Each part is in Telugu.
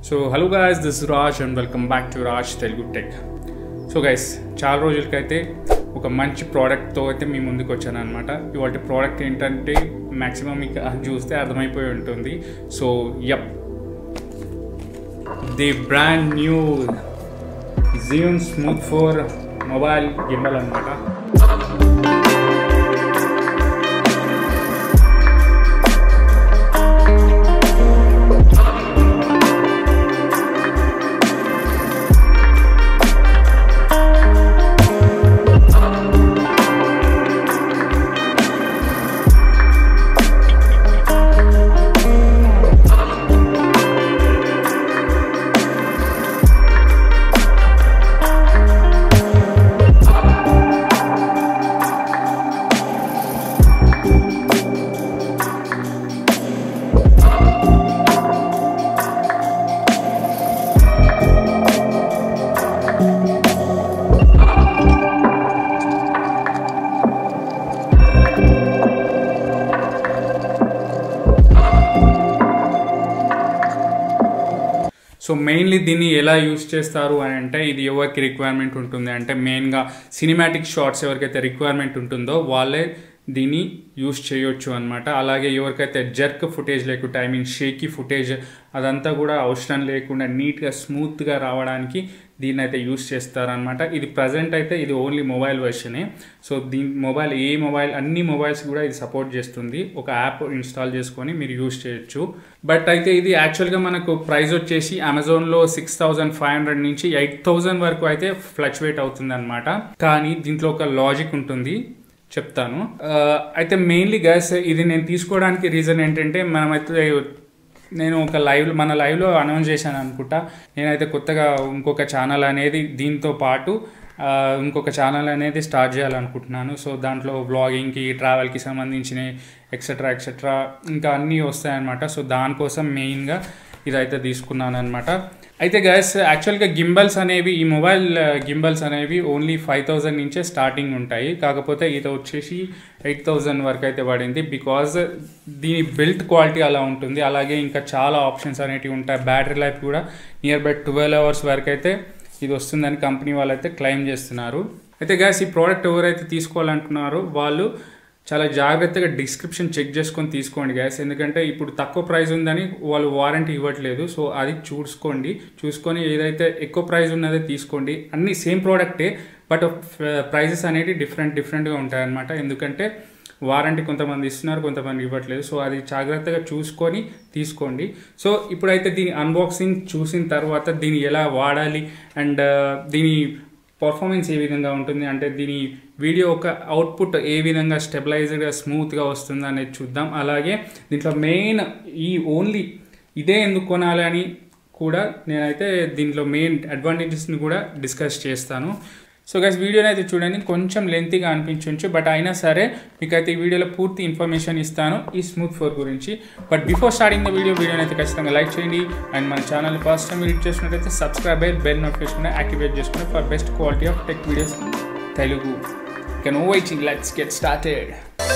So hello guys, this is Raj and welcome back to Raj Telugu Tech. So guys, చాలా రోజులకైతే ఒక మంచి ప్రోడక్ట్తో అయితే మీ ముందుకు వచ్చాను అనమాట. ఇవాళ ప్రోడక్ట్ ఏంటంటే మ్యాక్సిమం మీకు చూస్తే అర్థమైపోయి ఉంటుంది. So the brand new Zhiyun Smooth 4 mobile gimbal అనమాట. సో మెయిన్లీ దీన్ని ఎలా యూస్ చేస్తారు అని అంటే ఇది ఎవరికి రిక్వైర్మెంట్ ఉంటుంది అంటే మెయిన్గా సినిమాటిక్ షార్ట్స్ ఎవరికైతే రిక్వైర్మెంట్ ఉంటుందో వాళ్ళే దీన్ని యూస్ చేయొచ్చు అనమాట. అలాగే ఎవరికైతే జర్క్ ఫుటేజ్ లేకుండా ఐ మీన్ షేకీ ఫుటేజ్ అదంతా కూడా అవసరం లేకుండా నీట్గా స్మూత్గా రావడానికి దీన్ని అయితే యూస్ చేస్తారనమాట. ఇది ప్రజెంట్ అయితే ఇది ఓన్లీ మొబైల్ వెర్షనే. సో దీని మొబైల్ అన్ని మొబైల్స్ కూడా ఇది సపోర్ట్ చేస్తుంది. ఒక యాప్ ఇన్స్టాల్ చేసుకొని మీరు యూస్ చేయొచ్చు. బట్ అయితే ఇది యాక్చువల్గా మనకు ప్రైస్ వచ్చేసి అమెజాన్లో 6,500 నుంచి 8,000 వరకు అయితే ఫ్లక్చువేట్ అవుతుంది అనమాట. కానీ దీంట్లో ఒక లాజిక్ ఉంటుంది, చెప్తాను. అయితే మెయిన్లీ గైస్ ఇది నేను తీసుకోవడానికి రీజన్ ఏంటంటే నేను ఒక మన లైవ్లో అనౌన్స్ చేశాను అనుకుంటా. నేనైతే కొత్తగా ఇంకొక ఛానల్ అనేది దీంతో పాటు ఇంకొక ఛానల్ అనేది స్టార్ట్ చేయాలనుకుంటున్నాను. సో దాంట్లో వ్లాగింగ్కి ట్రావెల్కి సంబంధించిన ఎక్సెట్రా ఇంకా అన్నీ వస్తాయన్నమాట. సో దానికోసం మెయిన్గా ఇదైతే తీసుకున్నాను అనమాట. అయితే గైస్ యాక్చువల్గా ఈ మొబైల్ గింబల్స్ అనేవి ఓన్లీ 5,000 నుంచే స్టార్టింగ్ ఉంటాయి. కాకపోతే ఇది వచ్చేసి 8,000 వరకు అయితే పడింది. బికాజ్ దీని బిల్ట్ క్వాలిటీ అలా ఉంటుంది. అలాగే ఇంకా చాలా ఆప్షన్స్ అనేవి ఉంటాయి. బ్యాటరీ లైఫ్ కూడా నియర్ బై 12 hours వరకు అయితే ఇది వస్తుందని కంపెనీ వాళ్ళు అయితే క్లెయిమ్ చేస్తున్నారు. అయితే గైస్ ఈ ప్రోడక్ట్ ఎవరైతే తీసుకోవాలనుకున్నారో వాళ్ళు చాలా జాగ్రత్తగా డిస్క్రిప్షన్ చెక్ చేసుకొని తీసుకోండి గైస్. ఎందుకంటే ఇప్పుడు తక్కువ ప్రైస్ ఉందని వాళ్ళు వారంటీ ఇవ్వట్లేదు. సో అది చూసుకొని ఏదైతే ఎక్కువ ప్రైస్ ఉన్నదే తీసుకోండి. అన్ని సేమ్ ప్రోడక్టే బట్ ప్రైజెస్ అనేవి డిఫరెంట్గా ఉంటాయన్నమాట. ఎందుకంటే వారంటీ కొంతమంది ఇస్తున్నారు, కొంతమంది ఇవ్వట్లేదు. సో అది జాగ్రత్తగా చూసుకొని తీసుకోండి. సో ఇప్పుడైతే దీని అన్బాక్సింగ్ చూసిన తర్వాత దీన్ని ఎలా వాడాలి అండ్ దీని పర్ఫార్మెన్స్ ఏ విధంగా ఉంటుంది అంటే దీని వీడియో ఒక అవుట్పుట్ ఏ విధంగా స్టెబిలైజ్డ్గా స్మూత్గా వస్తుంది అనేది చూద్దాం. అలాగే దీంట్లో మెయిన్ ఓన్లీ ఇదే ఎందుకు కొనాలి అని కూడా నేనైతే దీంట్లో మెయిన్ అడ్వాంటేజెస్ని కూడా డిస్కస్ చేస్తాను. సో గైస్ వీడియోని అయితే చూడండి, కొంచెం లెంతీగా అనిపించవచ్చు బట్ అయినా సరే మీకైతే ఈ వీడియోలో పూర్తి ఇన్ఫర్మేషన్ ఇస్తాను ఈ స్మూత్ 4 గురించి. బట్ బిఫోర్ స్టార్టింగ్ ద వీడియోని అయితే ఖచ్చితంగా లైక్ చేయండి అండ్ మన ఛానల్ ఫస్ట్ టైం విజిట్ చేసినట్లయితే సబ్స్క్రైబ్ అయ్యి బెల్ నోటిఫికేషన్ యాక్టివేట్ చేసుకుని for best quality of tech videos Telugu. Can waiting, let's get started.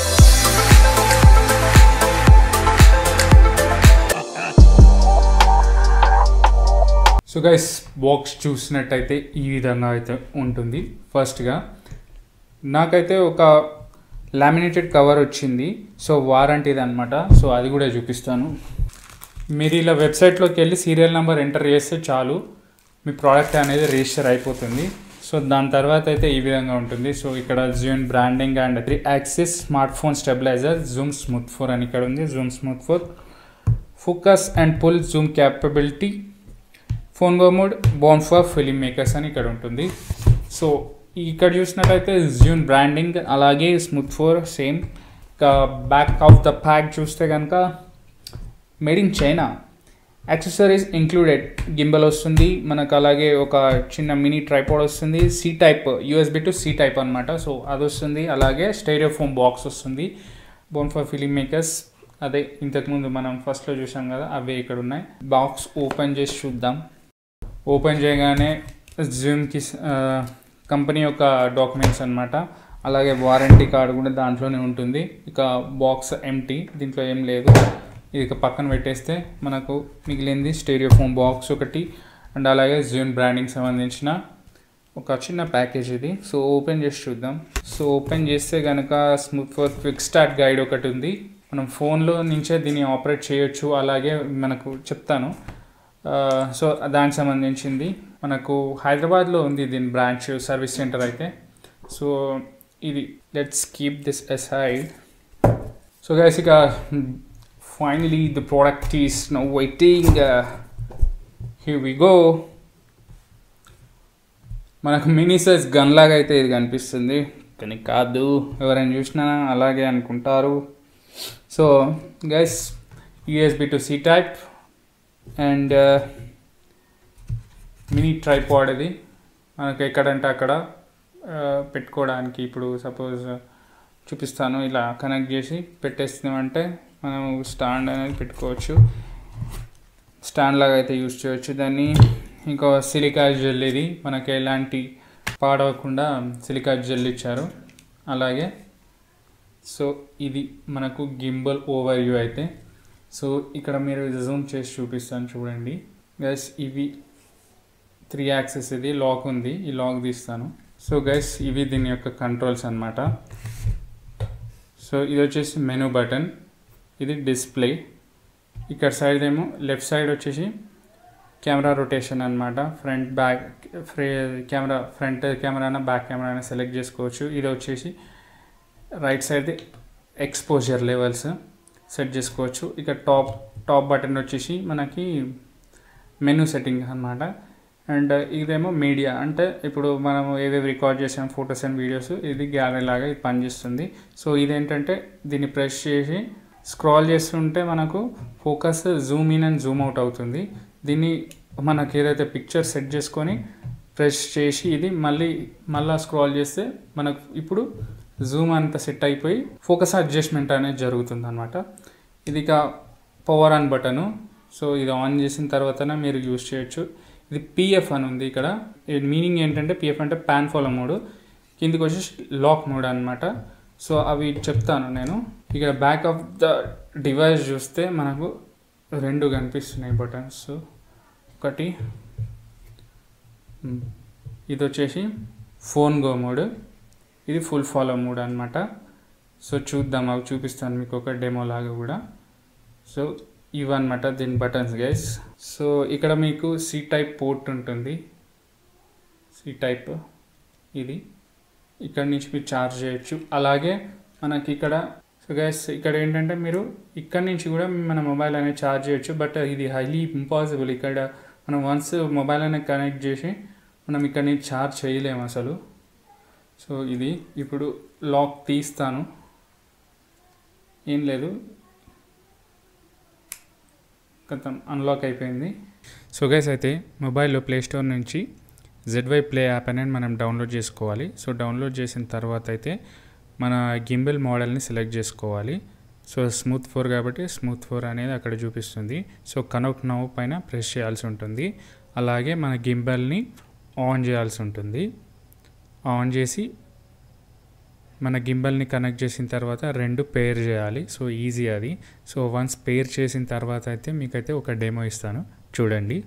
So guys box చూసినట్టయితే ఈ విధంగా అయితే ఉంటుంది. ఫస్ట్గా నాకైతే ఒక లామినేటెడ్ కవర్ వచ్చింది. సో వారంటీది అనమాట. సో అది కూడా చూపిస్తాను. మీరు ఇలా వెబ్సైట్లోకి వెళ్ళి సీరియల్ నెంబర్ ఎంటర్ చేస్తే చాలు మీ ప్రోడక్ట్ అనేది రిజిస్టర్ అయిపోతుంది. సో దాని తర్వాత అయితే ఈ విధంగా ఉంటుంది. సో ఇక్కడ Zhiyun branding and 3 axis smartphone stabiliser Zoom Smooth 4 అని ఇక్కడ ఉంది. Zoom Smooth 4 focus and pull zoom capability phone mode born for filmmakers అని ఇక్కడ ఉంటుంది. సో ఇక్కడ చూసినట్లయితే Zhiyun బ్రాండింగ్ అలాగే smooth 4 same. Back of the pack చూస్తే కనుక made in China, accessories included gimbal వస్తుంది మనకు. అలాగే ఒక చిన్న మినీ ట్రైపాడ్ వస్తుంది. C type USB to C type అనమాట. సో అది వస్తుంది. అలాగే స్టైరియో ఫోన్ బాక్స్ వస్తుంది. బోర్న్ ఫర్ ఫిల్మ్ మేకర్స్ అదే ఇంతకుముందు మనం ఫస్ట్లో చూసాం కదా, అవే ఇక్కడ ఉన్నాయి. బాక్స్ ఓపెన్ చేసి చూద్దాం. ఓపెన్ చేయగానే Zhiyunకి కంపెనీ యొక్క డాక్యుమెంట్స్ అనమాట. అలాగే వారంటీ కార్డు కూడా దాంట్లోనే ఉంటుంది. ఇక బాక్స్ ఎంటీ, దీంట్లో ఏం లేదు. ఇది పక్కన పెట్టేస్తే మనకు మిగిలింది స్టీరియో ఫోన్ బాక్స్ ఒకటి అండ్ అలాగే జూన్ బ్రాండింగ్ సంబంధించిన ఒక చిన్న ప్యాకేజ్ ఇది. సో ఓపెన్ చేసి చూద్దాం. సో ఓపెన్ చేస్తే కనుక smooth four quick start guide ఒకటి ఉంది. మనం ఫోన్లో నుంచే దీన్ని ఆపరేట్ చేయొచ్చు. అలాగే మనకు చెప్తాను. సో దానికి సంబంధించింది మనకు హైదరాబాద్లో ఉంది దీని బ్రాంచ్ సర్వీస్ సెంటర్ అయితే. సో ఇది let's keep this aside. So guys ఇక finally the product is now waiting. Here we go. మనకు మినీ సైజ్ గన్ లాగా అయితే ఇది కనిపిస్తుంది, కానీ కాదు. ఎవరైనా చూసినా అలాగే అనుకుంటారు. So guys USB to C type and mini tripod. ఇది మనకు ఎక్కడంటే అక్కడ పెట్టుకోవడానికి. ఇప్పుడు సపోజ్ చూపిస్తాను, ఇలా కనెక్ట్ చేసి పెట్టేస్తున్నామంటే మనం స్టాండ్ అనేది పెట్టుకోవచ్చు. స్టాండ్ లాగా అయితే యూజ్ చేయవచ్చు దాన్ని. ఇంకో సిలికా జెల్, ఇది మనకి ఎలాంటి పాడవకుండా సిలికా జెల్ ఇచ్చారు. అలాగే సో ఇది మనకు గింబల్ ఓవర్ వ్యూ అయితే. సో ఇక్కడ మీరు జూమ్ చేసి చూపిస్తాను చూడండి గైస్. ఇవి 3 యాక్సెస్, ఇది లాక్ ఉంది, ఈ లాక్ తీస్తాను. సో గైస్ ఇవి దీని యొక్క కంట్రోల్స్ అన్నమాట. సో ఇది వచ్చేసి మెనూ బటన్, ఇది డిస్ప్లే. ఇక్కడ సైడ్ ఏమో లెఫ్ట్ సైడ్ వచ్చేసి కెమెరా రొటేషన్ అన్నమాట. ఫ్రంట్ బ్యాక్ కెమెరా, ఫ్రంట్ కెమెరానా బ్యాక్ కెమెరానా సెలెక్ట్ చేసుకోవచ్చు. ఇది వచ్చేసి right side exposure levels set చేసుకోవచ్చు. ఇక టాప్ బటన్ వచ్చేసి మనకి మెనూ సెట్టింగ్ అన్నమాట. అండ్ ఇదేమో మీడియా, అంటే ఇప్పుడు మనం ఏవేవి రికార్డ్ చేసాం ఫొటోస్ అండ్ వీడియోస్, ఇది గ్యాలరీ లాగా ఇది పనిచేస్తుంది. సో ఇదేంటంటే దీన్ని ప్రెస్ చేసి స్క్రాల్ చేస్తుంటే మనకు focus zoom in and zoom out అవుతుంది. దీన్ని మనకి ఏదైతే పిక్చర్ సెట్ చేసుకొని ప్రెస్ చేసి ఇది మళ్ళీ స్క్రాల్ చేస్తే మనకు ఇప్పుడు జూమ్ అంతా సెట్ అయిపోయి ఫోకస్ అడ్జస్ట్మెంట్ అనేది జరుగుతుంది అనమాట. ఇది ఇక పవర్ ఆన్ బటను. సో ఇది ఆన్ చేసిన తర్వాతనే మీరు యూజ్ చేయొచ్చు. ఇది PF అని ఉంది ఇక్కడ. మీనింగ్ ఏంటంటే PF అంటే పాన్ ఫాలో మోడ్, కిందికి వచ్చేసి లాక్ మోడ్ అనమాట. సో అవి చెప్తాను నేను. ఇక్కడ బ్యాక్ ఆఫ్ ద డివైస్ చూస్తే మనకు 2 కనిపిస్తున్నాయి బటన్స్. ఒకటి ఇది వచ్చేసి ఫోన్ గో మోడ్, ఇది ఫుల్ ఫాలో మోడ్ అనమాట. సో చూద్దాం, అవి చూపిస్తాను మీకు ఒక డెమో లాగా కూడా. సో ఇవన్నమాట దీని బటన్స్ గైస్. సో ఇక్కడ మీకు C టైప్ పోర్ట్ ఉంటుంది, C టైప్. ఇది ఇక్కడ నుంచి మీరు ఛార్జ్ చేయొచ్చు. అలాగే మనకి ఇక్కడ సో గైస్ ఇక్కడ ఏంటంటే మీరు ఇక్కడ నుంచి కూడా మన మొబైల్ అనేది ఛార్జ్ చేయొచ్చు. బట్ ఇది హైలీ ఇంపాసిబుల్. ఇక్కడ మనం వన్స్ మొబైల్ అనేది కనెక్ట్ చేసి మనం ఇక్కడ నుంచి ఛార్జ్ చేయలేము అసలు. సో ఇది ఇప్పుడు లాక్ తీస్తాను, ఏం లేదు, మొత్తం అన్లాక్ అయిపోయింది. సో గైస్ అయితే మొబైల్లో ప్లేస్టోర్ నుంచి ZY Play యాప్ అనేది మనం డౌన్లోడ్ చేసుకోవాలి. సో డౌన్లోడ్ చేసిన తర్వాత అయితే మన గింబల్ మోడల్ని సెలెక్ట్ చేసుకోవాలి. సో స్మూత్ 4 కాబట్టి స్మూత్ 4 అనేది అక్కడ చూపిస్తుంది. సో కనెక్ట్ నౌ పైన ప్రెస్ చేయాల్సి ఉంటుంది. అలాగే మన గింబల్ని ఆన్ చేయాల్సి ఉంటుంది. ఆన్ చేసి మన గింబల్ని కనెక్ట్ చేసిన తర్వాత 2 పేర్ చేయాలి. సో ఈజీ అది. సో వన్స్ పేర్ చేసిన తర్వాత అయితే మీకైతే ఒక డెమో ఇస్తాను చూడండి.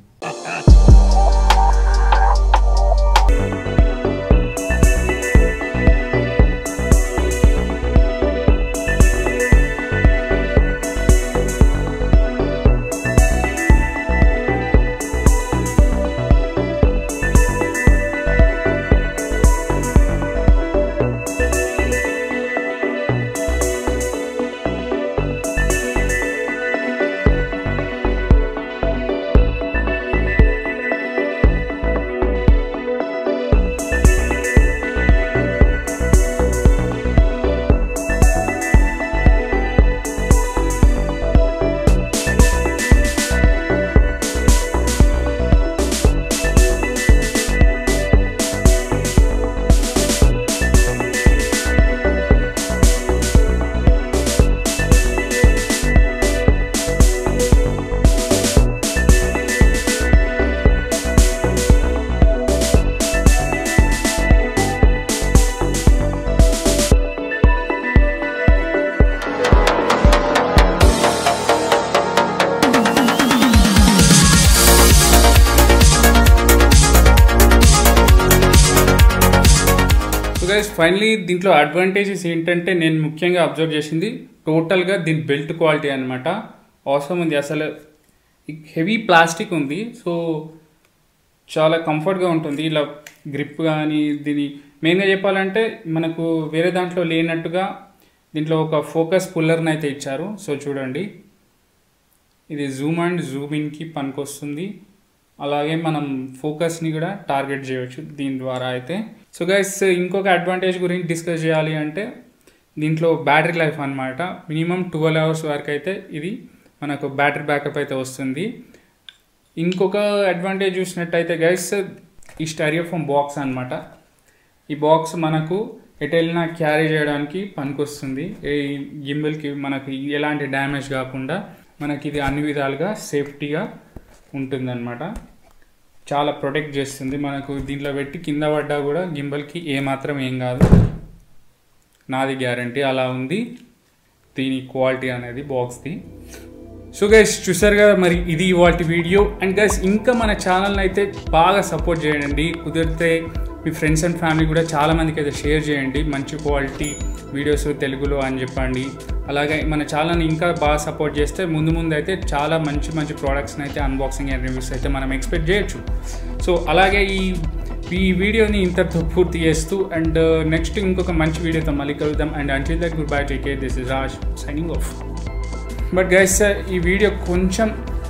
గైస్ ఫైనలీ దీంట్లో అడ్వాంటేజెస్ ఏంటంటే నేను ముఖ్యంగా అబ్జర్వ్ చేసింది టోటల్గా దీని బెల్ట్ క్వాలిటీ అనమాట. అవసరం ఉంది, అసలు హెవీ ప్లాస్టిక్ ఉంది. సో చాలా కంఫర్ట్గా ఉంటుంది. ఇలా గ్రిప్ కానీ దీని మెయిన్గా చెప్పాలంటే మనకు వేరే దాంట్లో లేనట్టుగా దీంట్లో ఒక ఫోకస్ పుల్లర్ని అయితే ఇచ్చారు. సో చూడండి, ఇది జూమ్ అండ్ జూమ్ ఇన్కి పనికొస్తుంది. అలాగే మనం ఫోకస్ని కూడా టార్గెట్ చేయవచ్చు దీని ద్వారా అయితే. సో గైస్ ఇంకొక అడ్వాంటేజ్ గురించి డిస్కస్ చేయాలి అంటే దీంట్లో బ్యాటరీ లైఫ్ అనమాట. మినిమం 12 hours వరకు అయితే ఇది మనకు బ్యాటరీ బ్యాకప్ అయితే వస్తుంది. ఇంకొక అడ్వాంటేజ్ చూసినట్టయితే గైస్ ఈ స్టైరియోఫోమ్ బాక్స్ అనమాట. ఈ బాక్స్ మనకు ఎటు వెళ్ళినా క్యారీ చేయడానికి పనికొస్తుంది. ఈ గింబల్కి మనకి ఎలాంటి డ్యామేజ్ కాకుండా మనకి ఇది అన్ని విధాలుగా సేఫ్టీగా ఉంటుందన్నమాట. చాలా ప్రొటెక్ట్ చేస్తుంది. మనకు దీంట్లో పెట్టి కింద పడ్డా కూడా గింబల్కి ఏమాత్రం ఏం కాదు, నాది గ్యారంటీ. అలా ఉంది దీని క్వాలిటీ అనేది బాక్స్ది. సో గైస్ చూసారు కదా, మరి ఇది ఇవాల్టి వీడియో. అండ్ గైస్ ఇంకా మన ఛానల్ని అయితే బాగా సపోర్ట్ చేయండి. కుదిరితే మీ ఫ్రెండ్స్ అండ్ ఫ్యామిలీ కూడా చాలామందికి అయితే షేర్ చేయండి. మంచి క్వాలిటీ వీడియోస్ తెలుగులో అని చెప్పండి. అలాగే మన ఛానల్ని ఇంకా బాగా సపోర్ట్ చేస్తే ముందు అయితే చాలా మంచి ప్రోడక్ట్స్ని అయితే అన్బాక్సింగ్ అండ్ రివ్యూస్ అయితే మనం ఎక్స్పెక్ట్ చేయొచ్చు. సో అలాగే ఈ వీడియోని ఇంతటితో పూర్తి చేస్తూ అండ్ నెక్స్ట్ ఇంకొక మంచి వీడియోతో మళ్ళీ కలుద్దాం. And until that goodbye, take care, this is Raj signing off. But guys ఈ వీడియో కొంచెం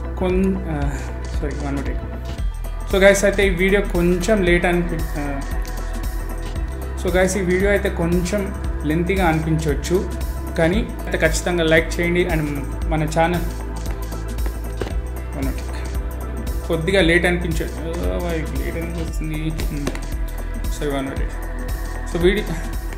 సో గైస్ అయితే ఈ వీడియో కొంచెం లేట్ ఈ వీడియో అయితే కొంచెం లెంతీగా అనిపించవచ్చు, కానీ అయితే ఖచ్చితంగా లైక్ చేయండి. అండ్ మన ఛానల్ కొద్దిగా లేట్ అనిపించవచ్చు, లేట్ అనిపిస్తుంది. సరే సో వీడియో